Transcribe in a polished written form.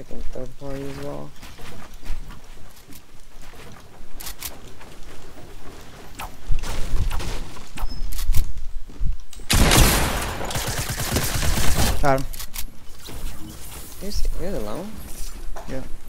freaking third party as well. Got him. You're alone? Yeah.